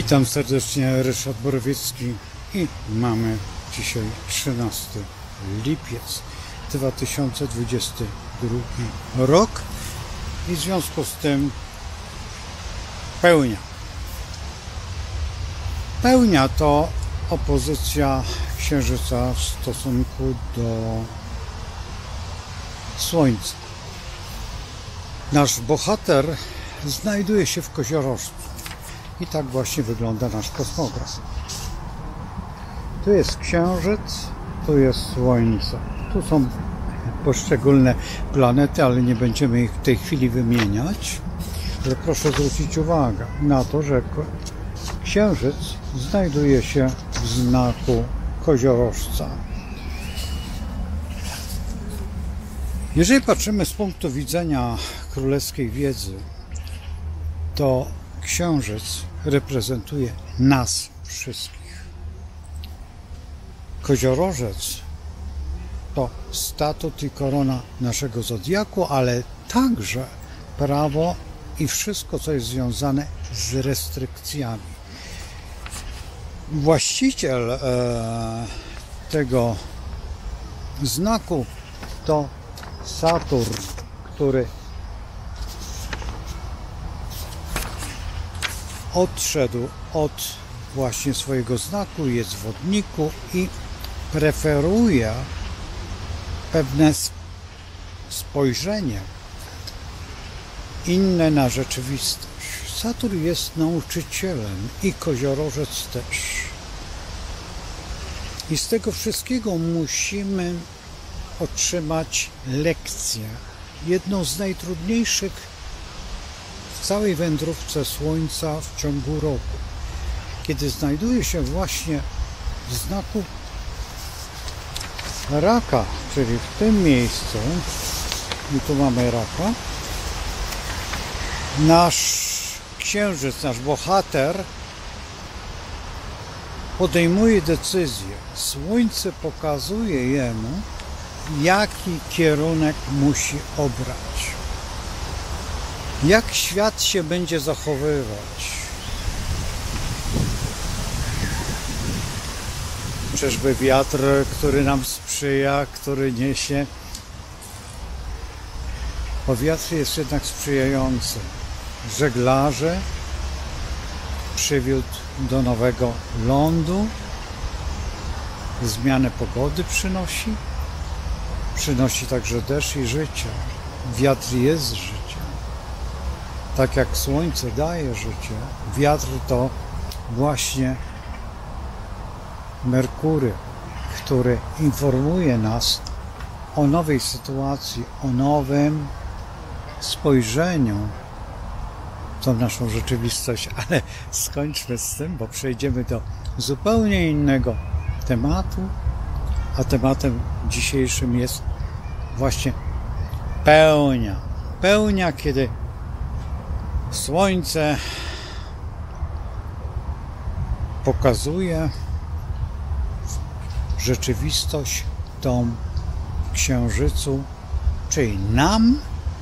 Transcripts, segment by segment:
Witam serdecznie, Ryszard Borowiecki i mamy dzisiaj 13 lipiec 2022 rok i w związku z tym pełnia. Pełnia to opozycja Księżyca w stosunku do Słońca. Nasz bohater znajduje się w Koziorożcu. I tak właśnie wygląda nasz kosmograf. Tu jest Księżyc, tu jest Słońce. Tu są poszczególne planety, ale nie będziemy ich w tej chwili wymieniać. Ale proszę zwrócić uwagę na to, że Księżyc znajduje się w znaku Koziorożca. Jeżeli patrzymy z punktu widzenia królewskiej wiedzy, to Księżyc reprezentuje nas wszystkich. Koziorożec to statut i korona naszego zodiaku, ale także prawo i wszystko, co jest związane z restrykcjami. Właściciel tego znaku to Saturn, który odszedł od właśnie swojego znaku, jest w wodniku i preferuje pewne spojrzenie inne na rzeczywistość. Saturn jest nauczycielem i Koziorożec też. I z tego wszystkiego musimy otrzymać lekcję. Jedną z najtrudniejszych w całej wędrówce Słońca w ciągu roku, kiedy znajduje się właśnie w znaku Raka, czyli w tym miejscu, i tu mamy Raka, nasz Księżyc, nasz bohater podejmuje decyzję. Słońce pokazuje jemu, jaki kierunek musi obrać. Jak świat się będzie zachowywać? Czyżby wiatr, który nam sprzyja, który niesie? Bo wiatr jest jednak sprzyjający. Żeglarzy przywiódł do nowego lądu. Zmianę pogody przynosi. Przynosi także deszcz i życie. Wiatr jest życiem. Tak jak Słońce daje życie, wiatr to właśnie Merkury, który informuje nas o nowej sytuacji, o nowym spojrzeniu w tą naszą rzeczywistość. Ale skończmy z tym, bo przejdziemy do zupełnie innego tematu, a tematem dzisiejszym jest właśnie pełnia. Pełnia, kiedy Słońce pokazuje rzeczywistość tą Księżycu, czyli nam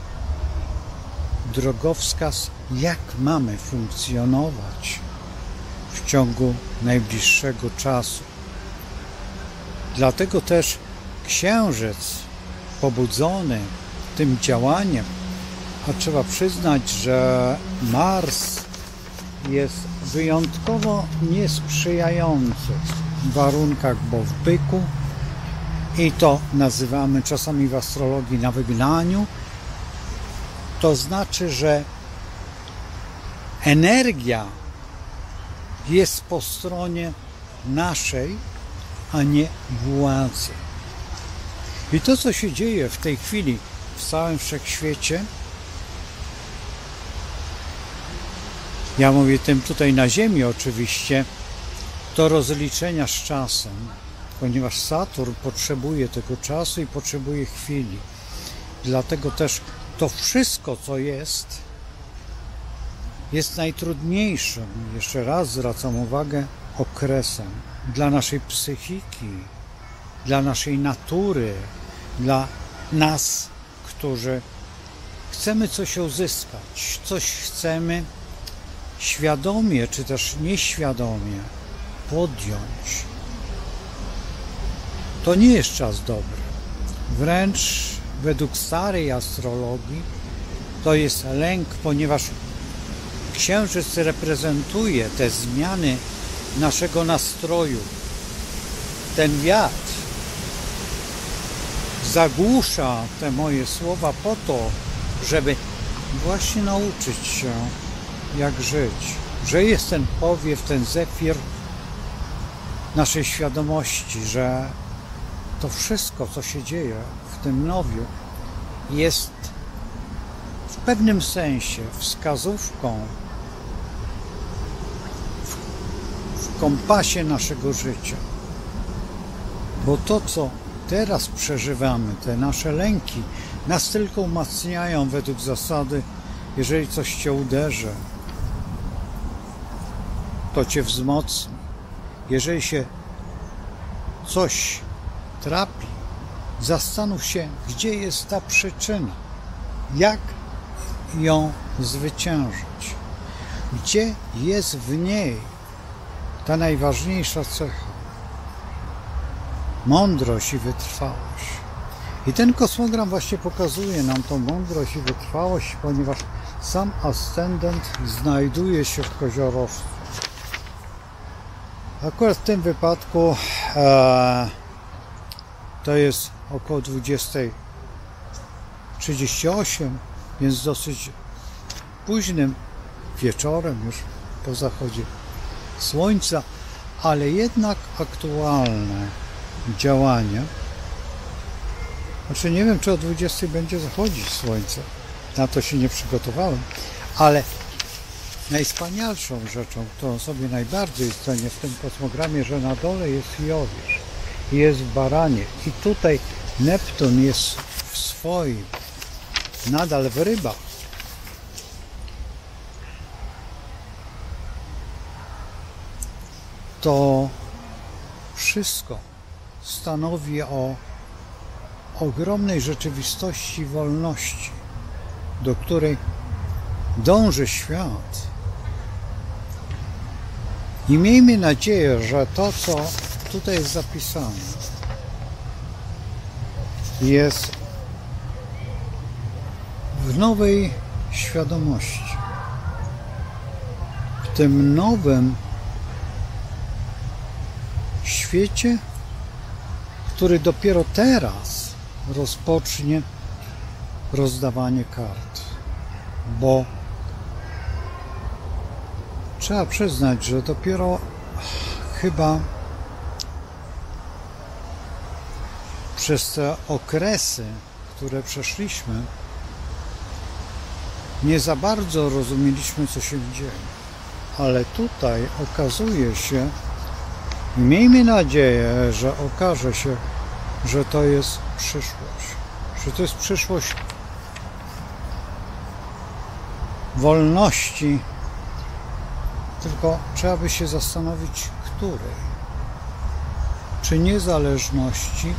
drogowskaz, jak mamy funkcjonować w ciągu najbliższego czasu. Dlatego też Księżyc pobudzony tym działaniem, a trzeba przyznać, że Mars jest wyjątkowo niesprzyjający w warunkach, bo w byku, i to nazywamy czasami w astrologii na wygnaniu, to znaczy, że energia jest po stronie naszej, a nie władzy. I to, co się dzieje w tej chwili w całym wszechświecie, ja mówię tym tutaj na Ziemi oczywiście, to rozliczenia z czasem, ponieważ Saturn potrzebuje tego czasu i potrzebuje chwili. Dlatego też to wszystko, co jest najtrudniejszym, jeszcze raz zwracam uwagę, okresem dla naszej psychiki, dla naszej natury, dla nas, którzy chcemy coś uzyskać, coś chcemy świadomie czy też nieświadomie podjąć, to nie jest czas dobry. Wręcz według starej astrologii to jest lęk, ponieważ Księżyc reprezentuje te zmiany naszego nastroju. Ten wiatr zagłusza te moje słowa po to, żeby właśnie nauczyć się, jak żyć. Że jest ten powiew, ten zefir naszej świadomości, że to wszystko, co się dzieje w tym nowiu, jest w pewnym sensie wskazówką w kompasie naszego życia. Bo to, co teraz przeżywamy, te nasze lęki, nas tylko umacniają według zasady, jeżeli coś cię uderzy, to cię wzmocni. Jeżeli się coś trapi, zastanów się, gdzie jest ta przyczyna, jak ją zwyciężyć, gdzie jest w niej ta najważniejsza cecha, mądrość i wytrwałość. I ten kosmogram właśnie pokazuje nam tą mądrość i wytrwałość, ponieważ sam ascendent znajduje się w koziorożcu. Akurat w tym wypadku to jest około 20:38, więc dosyć późnym wieczorem, już po zachodzie słońca, ale jednak aktualne działanie. Znaczy nie wiem, czy o 20 będzie zachodzić słońce, na to się nie przygotowałem, ale najwspanialszą rzeczą, którą sobie najbardziej cenię w tym kosmogramie, że na dole jest Jowisz i jest w Baranie i tutaj Neptun jest w swoim, nadal w Rybach. To wszystko stanowi o ogromnej rzeczywistości wolności, do której dąży świat. I miejmy nadzieję, że to, co tutaj jest zapisane, jest w nowej świadomości, w tym nowym świecie, który dopiero teraz rozpocznie rozdawanie kart, bo trzeba przyznać, że dopiero chyba przez te okresy, które przeszliśmy, nie za bardzo rozumieliśmy, co się dzieje. Ale tutaj okazuje się, i miejmy nadzieję, że okaże się, że to jest przyszłość. Że to jest przyszłość wolności, tylko trzeba by się zastanowić, której. Czy niezależności,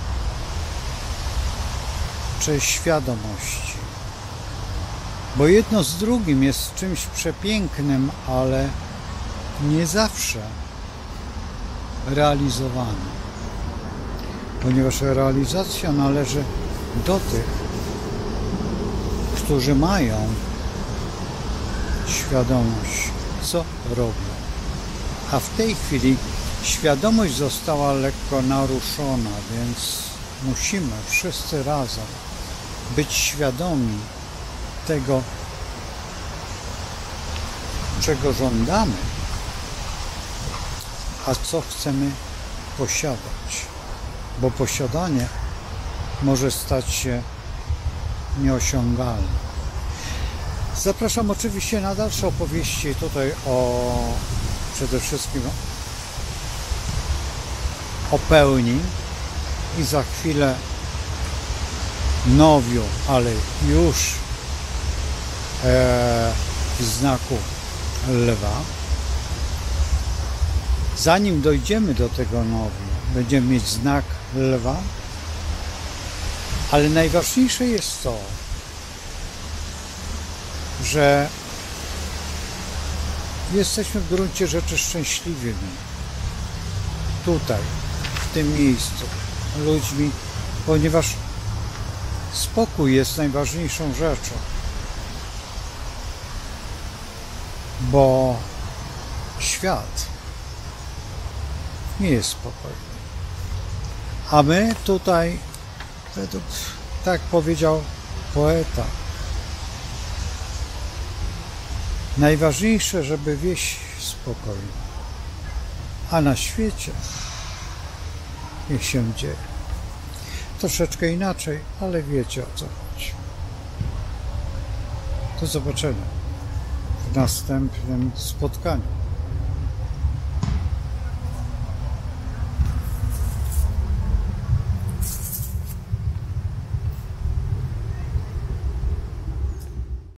czy świadomości. Bo jedno z drugim jest czymś przepięknym, ale nie zawsze realizowanym. Ponieważ realizacja należy do tych, którzy mają świadomość, co robią. A w tej chwili świadomość została lekko naruszona, więc musimy wszyscy razem być świadomi tego, czego żądamy, a co chcemy posiadać. Bo posiadanie może stać się nieosiągalne. Zapraszam oczywiście na dalsze opowieści tutaj przede wszystkim o pełni i za chwilę nowiu, ale już w znaku lwa. Zanim dojdziemy do tego nowiu, będziemy mieć znak lwa, ale najważniejsze jest to, że Jesteśmy w gruncie rzeczy szczęśliwymi. Tutaj, w tym miejscu, ludźmi, ponieważ spokój jest najważniejszą rzeczą. Bo świat nie jest spokojny. A my tutaj, według, tak powiedział poeta, najważniejsze, żeby wieś spokojna, a na świecie niech się dzieje. Troszeczkę inaczej, ale wiecie, o co chodzi. Do zobaczenia w następnym spotkaniu.